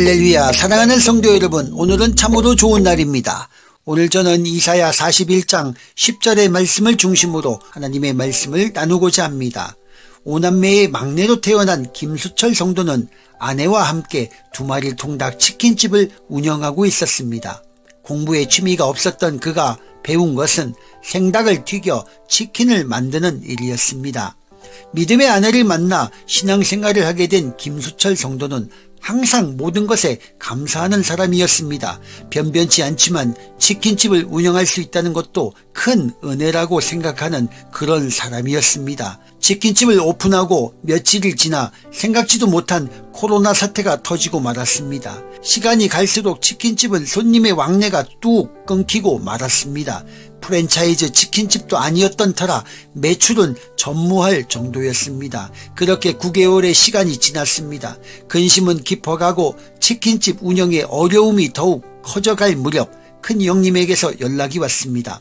할렐루야. 사랑하는 성도 여러분, 오늘은 참으로 좋은 날입니다. 오늘 저는 이사야 41장 10절의 말씀을 중심으로 하나님의 말씀을 나누고자 합니다. 5남매의 막내로 태어난 김수철 성도는 아내와 함께 2마리 통닭 치킨집을 운영하고 있었습니다. 공부에 취미가 없었던 그가 배운 것은 생닭을 튀겨 치킨을 만드는 일이었습니다. 믿음의 아내를 만나 신앙생활을 하게 된 김수철 성도는 항상 모든 것에 감사하는 사람이었습니다. 변변치 않지만 치킨집을 운영할 수 있다는 것도 큰 은혜라고 생각하는 그런 사람이었습니다. 치킨집을 오픈하고 며칠이 지나 생각지도 못한 코로나 사태가 터지고 말았습니다. 시간이 갈수록 치킨집은 손님의 왕래가 뚝 끊기고 말았습니다. 프랜차이즈 치킨집도 아니었던 터라 매출은 전무할 정도였습니다. 그렇게 9개월의 시간이 지났습니다. 근심은 깊어가고 치킨집 운영의 어려움이 더욱 커져갈 무렵 큰 형님에게서 연락이 왔습니다.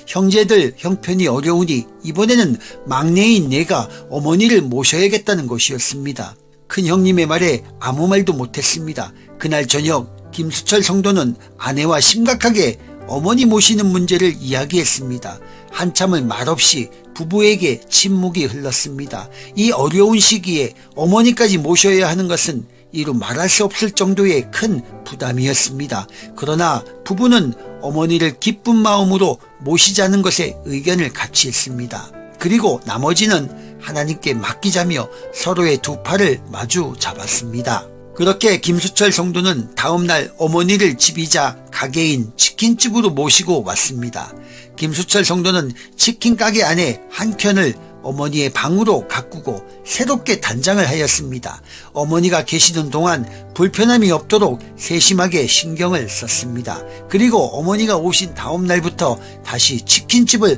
형제들 형편이 어려우니 이번에는 막내인 내가 어머니를 모셔야겠다는 것이었습니다. 큰 형님의 말에 아무 말도 못했습니다. 그날 저녁 김수철 성도는 아내와 심각하게 어머니 모시는 문제를 이야기했습니다. 한참을 말없이 부부에게 침묵이 흘렀습니다. 이 어려운 시기에 어머니까지 모셔야 하는 것은 이루 말할 수 없을 정도의 큰 부담이었습니다. 그러나 부부는 어머니를 기쁜 마음으로 모시자는 것에 의견을 같이 했습니다. 그리고 나머지는 하나님께 맡기자며 서로의 2팔을 마주 잡았습니다. 그렇게 김수철 성도는 다음날 어머니를 집이자 가게인 치킨집으로 모시고 왔습니다. 김수철 성도는 치킨 가게 안에 한 켠을 어머니의 방으로 가꾸고 새롭게 단장을 하였습니다. 어머니가 계시는 동안 불편함이 없도록 세심하게 신경을 썼습니다. 그리고 어머니가 오신 다음 날부터 다시 치킨집을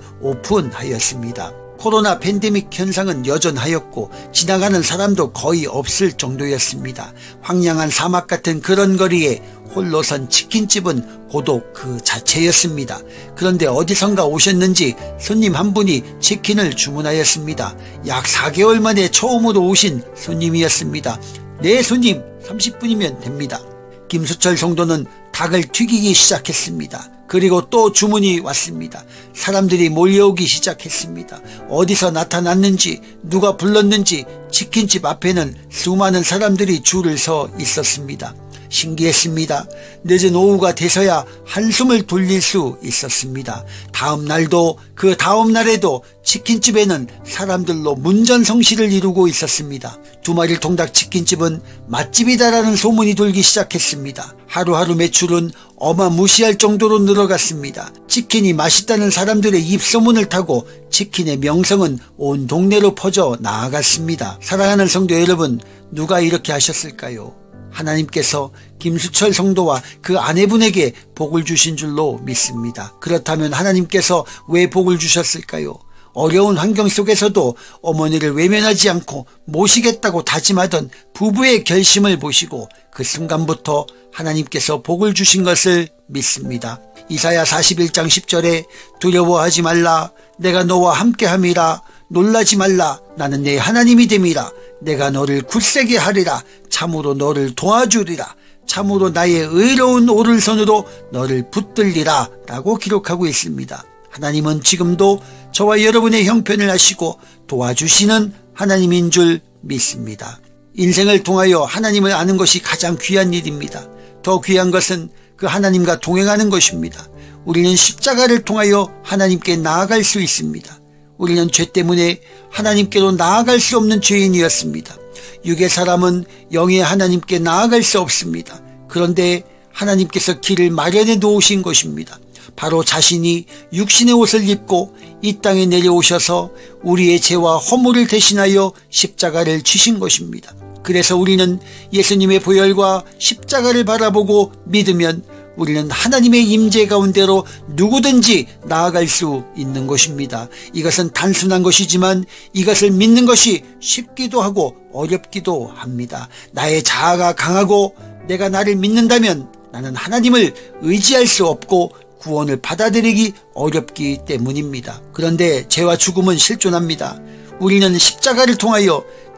오픈하였습니다. 코로나 팬데믹 현상은 여전하였고 지나가는 사람도 거의 없을 정도였습니다. 황량한 사막 같은 그런 거리에 홀로 선 치킨집은 고독 그 자체였습니다. 그런데 어디선가 오셨는지 손님 한 분이 치킨을 주문하였습니다. 약 4개월 만에 처음으로 오신 손님이었습니다. 네, 손님 30분이면 됩니다. 김수철 성도는 닭을 튀기기 시작했습니다. 그리고 또 주문이 왔습니다. 사람들이 몰려오기 시작했습니다. 어디서 나타났는지 누가 불렀는지 치킨집 앞에는 수많은 사람들이 줄을 서 있었습니다. 신기했습니다. 늦은 오후가 돼서야 한숨을 돌릴 수 있었습니다. 다음 날도 그 다음 날에도 치킨집에는 사람들로 문전성시를 이루고 있었습니다. 2마리 통닭 치킨집은 맛집이다라는 소문이 돌기 시작했습니다. 하루하루 매출은 어마무시할 정도로 늘어갔습니다. 치킨이 맛있다는 사람들의 입소문을 타고 치킨의 명성은 온 동네로 퍼져 나아갔습니다. 사랑하는 성도 여러분, 누가 이렇게 하셨을까요? 하나님께서 김수철 성도와 그 아내분에게 복을 주신 줄로 믿습니다. 그렇다면 하나님께서 왜 복을 주셨을까요? 어려운 환경 속에서도 어머니를 외면하지 않고 모시겠다고 다짐하던 부부의 결심을 보시고 그 순간부터 하나님께서 복을 주신 것을 믿습니다. 이사야 41장 10절에 두려워하지 말라, 내가 너와 함께함이라, 놀라지 말라, 나는 내 하나님이 됨이라, 내가 너를 굳세게 하리라, 참으로 너를 도와주리라, 참으로 나의 의로운 오른손으로 너를 붙들리라 라고 기록하고 있습니다. 하나님은 지금도 저와 여러분의 형편을 아시고 도와주시는 하나님인 줄 믿습니다. 인생을 통하여 하나님을 아는 것이 가장 귀한 일입니다. 더 귀한 것은 그 하나님과 동행하는 것입니다. 우리는 십자가를 통하여 하나님께 나아갈 수 있습니다. 우리는 죄 때문에 하나님께로 나아갈 수 없는 죄인이었습니다. 육의 사람은 영의 하나님께 나아갈 수 없습니다. 그런데 하나님께서 길을 마련해 놓으신 것입니다. 바로 자신이 육신의 옷을 입고 이 땅에 내려오셔서 우리의 죄와 허물을 대신하여 십자가를 지신 것입니다. 그래서 우리는 예수님의 보혈과 십자가를 바라보고 믿으면 우리는 하나님의 임재 가운데로 누구든지 나아갈 수 있는 것입니다. 이것은 단순한 것이지만 이것을 믿는 것이 쉽기도 하고 어렵기도 합니다. 나의 자아가 강하고 내가 나를 믿는다면 나는 하나님을 의지할 수 없고 구원을 받아들이기 어렵기 때문입니다. 그런데 죄와 죽음은 실존합니다. 우리는 십자가를 통하여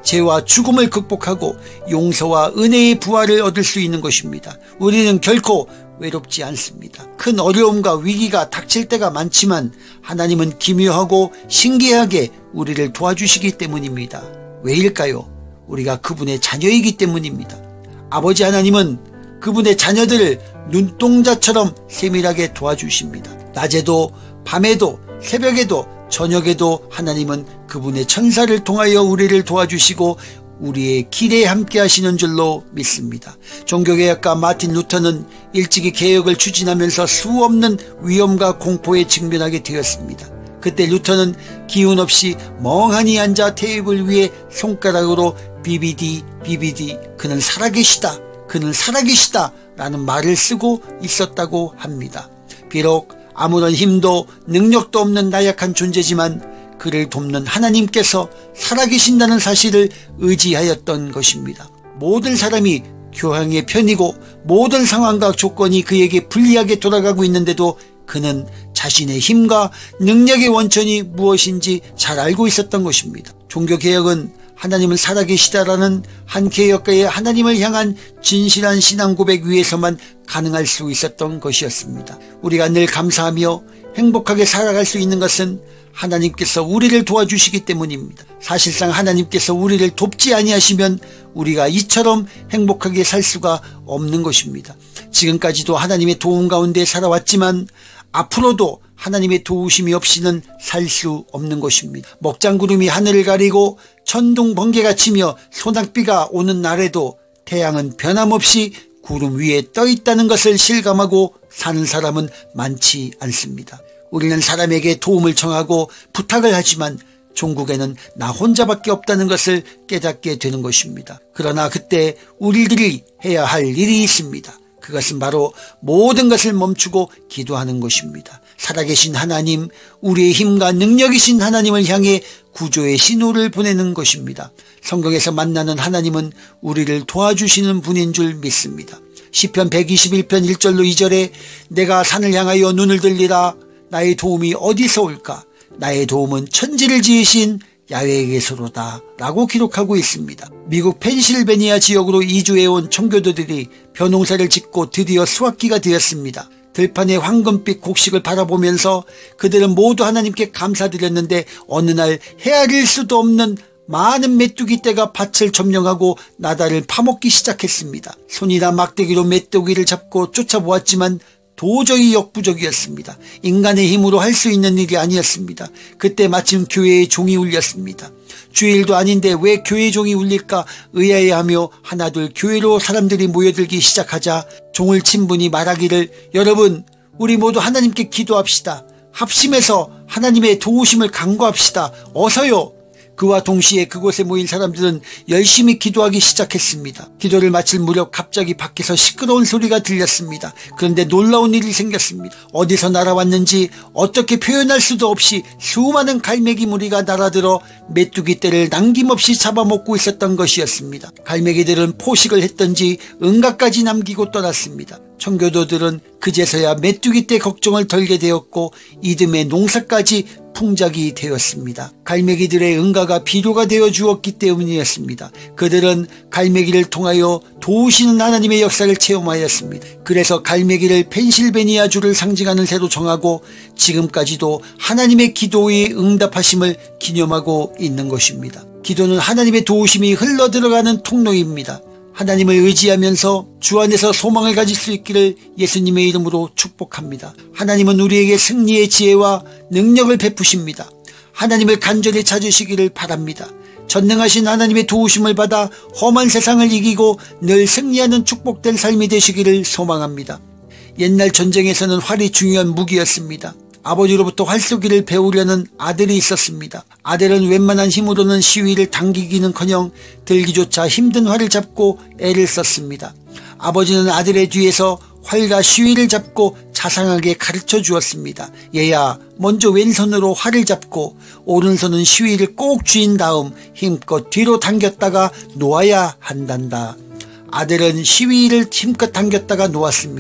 죄와 죽음을 극복하고 용서와 은혜의 부활을 얻을 수 있는 것입니다. 우리는 결코 외롭지 않습니다. 큰 어려움과 위기가 닥칠 때가 많지만 하나님은 기묘하고 신기하게 우리를 도와주시기 때문입니다. 왜일까요? 우리가 그분의 자녀이기 때문입니다. 아버지 하나님은 그분의 자녀들을 눈동자처럼 세밀하게 도와주십니다. 낮에도 밤에도 새벽에도 저녁에도 하나님은 그분의 천사를 통하여 우리를 도와주시고 우리의 길에 함께 하시는 줄로 믿습니다. 종교개혁가 마틴 루터는 일찍이 개혁을 추진하면서 수없는 위험과 공포에 직면하게 되었습니다. 그때 루터는 기운 없이 멍하니 앉아 테이블 위에 손가락으로 BBD 그는 살아계시다, 그는 살아계시다 라는 말을 쓰고 있었다고 합니다. 비록 아무런 힘도 능력도 없는 나약한 존재지만 그를 돕는 하나님께서 살아계신다는 사실을 의지하였던 것입니다. 모든 사람이 교황의 편이고 모든 상황과 조건이 그에게 불리하게 돌아가고 있는데도 그는 자신의 힘과 능력의 원천이 무엇인지 잘 알고 있었던 것입니다. 종교개혁은 하나님은 살아계시다라는 한 개혁가의 하나님을 향한 진실한 신앙 고백 위에서만 가능할 수 있었던 것이었습니다. 우리가 늘 감사하며 행복하게 살아갈 수 있는 것은 하나님께서 우리를 도와주시기 때문입니다. 사실상 하나님께서 우리를 돕지 아니하시면 우리가 이처럼 행복하게 살 수가 없는 것입니다. 지금까지도 하나님의 도움 가운데 살아왔지만 앞으로도 하나님의 도우심이 없이는 살 수 없는 것입니다. 먹장구름이 하늘을 가리고 천둥 번개가 치며 소낙비가 오는 날에도 태양은 변함없이 구름 위에 떠 있다는 것을 실감하고 사는 사람은 많지 않습니다. 우리는 사람에게 도움을 청하고 부탁을 하지만 종국에는 나 혼자밖에 없다는 것을 깨닫게 되는 것입니다. 그러나 그때 우리들이 해야 할 일이 있습니다. 그것은 바로 모든 것을 멈추고 기도하는 것입니다. 살아계신 하나님, 우리의 힘과 능력이신 하나님을 향해 구조의 신호를 보내는 것입니다. 성경에서 만나는 하나님은 우리를 도와주시는 분인 줄 믿습니다. 시편 121편 1절로 2절에 내가 산을 향하여 눈을 들리라. 나의 도움이 어디서 올까? 나의 도움은 천지를 지으신 야훼에게서로다 라고 기록하고 있습니다. 미국 펜실베니아 지역으로 이주해온 청교도들이 벼농사를 짓고 드디어 수확기가 되었습니다. 들판의 황금빛 곡식을 바라보면서 그들은 모두 하나님께 감사드렸는데 어느 날 헤아릴 수도 없는 많은 메뚜기 떼가 밭을 점령하고 나다를 파먹기 시작했습니다. 손이나 막대기로 메뚜기를 잡고 쫓아보았지만 도저히 역부족이었습니다. 인간의 힘으로 할 수 있는 일이 아니었습니다. 그때 마침 교회의 종이 울렸습니다. 주일도 아닌데 왜 교회 종이 울릴까 의아해하며 하나둘 교회로 사람들이 모여들기 시작하자 종을 친 분이 말하기를 여러분 우리 모두 하나님께 기도합시다. 합심해서 하나님의 도우심을 간구합시다. 어서요. 그와 동시에 그곳에 모인 사람들은 열심히 기도하기 시작했습니다. 기도를 마칠 무렵 갑자기 밖에서 시끄러운 소리가 들렸습니다. 그런데 놀라운 일이 생겼습니다. 어디서 날아왔는지 어떻게 표현할 수도 없이 수많은 갈매기 무리가 날아들어 메뚜기 떼를 남김없이 잡아먹고 있었던 것이었습니다. 갈매기들은 포식을 했던지 응가까지 남기고 떠났습니다. 청교도들은 그제서야 메뚜기 떼 걱정을 덜게 되었고 이듬해 농사까지 풍작이 되었습니다. 갈매기들의 응가가 비료가 되어 주었기 때문이었습니다. 그들은 갈매기를 통하여 도우시는 하나님의 역사를 체험하였습니다. 그래서 갈매기를 펜실베니아주를 상징하는 새로 정하고 지금까지도 하나님의 기도의 응답하심을 기념하고 있는 것입니다. 기도는 하나님의 도우심이 흘러들어가는 통로입니다. 하나님을 의지하면서 주 안에서 소망을 가질 수 있기를 예수님의 이름으로 축복합니다. 하나님은 우리에게 승리의 지혜와 능력을 베푸십니다. 하나님을 간절히 찾으시기를 바랍니다. 전능하신 하나님의 도우심을 받아 험한 세상을 이기고 늘 승리하는 축복된 삶이 되시기를 소망합니다. 옛날 전쟁에서는 활이 중요한 무기였습니다. 아버지로부터 활쏘기를 배우려는 아들이 있었습니다. 아들은 웬만한 힘으로는 시위를 당기기는커녕 들기조차 힘든 활을 잡고 애를 썼습니다. 아버지는 아들의 뒤에서 활과 시위를 잡고 자상하게 가르쳐 주었습니다. 얘야, 먼저 왼손으로 활을 잡고 오른손은 시위를 꼭 쥐인 다음 힘껏 뒤로 당겼다가 놓아야 한단다. 아들은 시위를 힘껏 당겼다가 놓았습니다.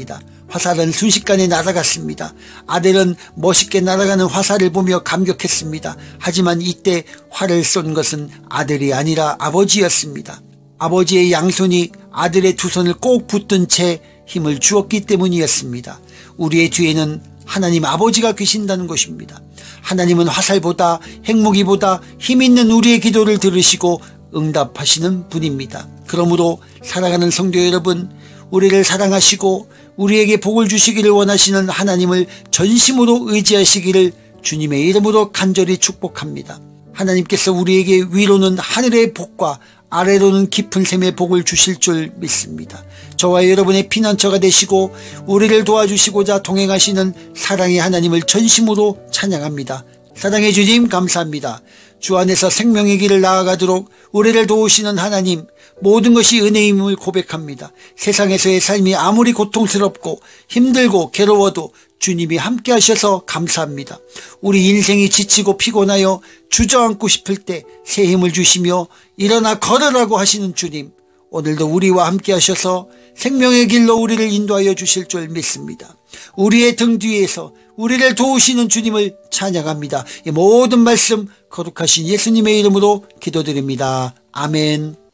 화살은 순식간에 날아갔습니다. 아델은 멋있게 날아가는 화살을 보며 감격했습니다. 하지만 이때 활을 쏜 것은 아델이 아니라 아버지였습니다. 아버지의 양손이 아들의 두 손을 꼭 붙든 채 힘을 주었기 때문이었습니다. 우리의 뒤에는 하나님 아버지가 계신다는 것입니다. 하나님은 화살보다 핵무기보다 힘있는 우리의 기도를 들으시고 응답하시는 분입니다. 그러므로 사랑하는 성도 여러분, 우리를 사랑하시고 우리에게 복을 주시기를 원하시는 하나님을 전심으로 의지하시기를 주님의 이름으로 간절히 축복합니다. 하나님께서 우리에게 위로는 하늘의 복과 아래로는 깊은 샘의 복을 주실 줄 믿습니다. 저와 여러분의 피난처가 되시고 우리를 도와주시고자 동행하시는 사랑의 하나님을 전심으로 찬양합니다. 사랑의 주님 감사합니다. 주 안에서 생명의 길을 나아가도록 우리를 도우시는 하나님, 모든 것이 은혜임을 고백합니다. 세상에서의 삶이 아무리 고통스럽고 힘들고 괴로워도 주님이 함께 하셔서 감사합니다. 우리 인생이 지치고 피곤하여 주저앉고 싶을 때 새 힘을 주시며 일어나 걸으라고 하시는 주님, 오늘도 우리와 함께 하셔서 생명의 길로 우리를 인도하여 주실 줄 믿습니다. 우리의 등 뒤에서 우리를 도우시는 주님을 찬양합니다. 이 모든 말씀 거룩하신 예수님의 이름으로 기도드립니다. 아멘.